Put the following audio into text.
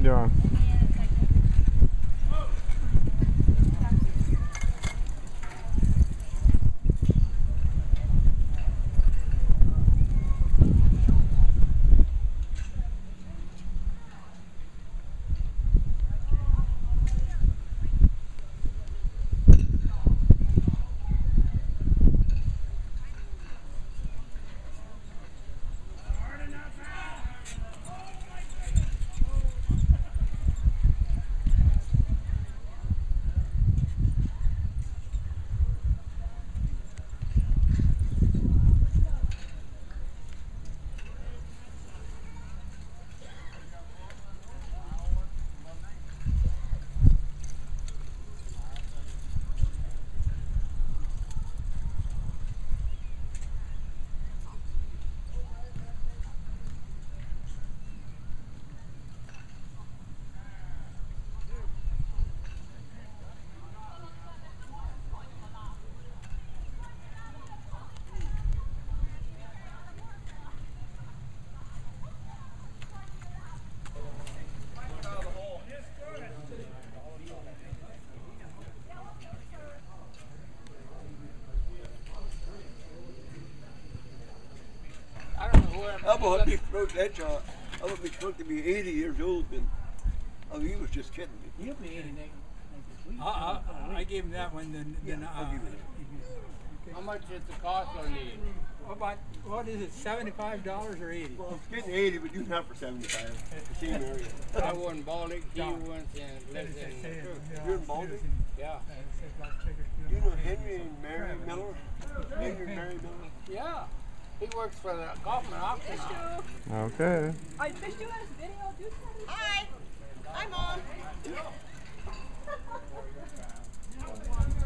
doing? I would be supposed to be 80 years old, and oh, he was just kidding me. He'll be 80 next week. I gave him that one. Then I'll give you that. How much is the cost on these? About, what is it, $75 or 80? Well, it's getting 80, but you can have for 75. It's the same area. I was in Baltic, he went and lived in You're in Baltic? Yeah. Do you know Henry and Mary Miller? Henry and Mary Miller? Yeah. He works for the Kaufman auction house. Okay. I fished you in a video. Do something. Hi. Hi, Mom.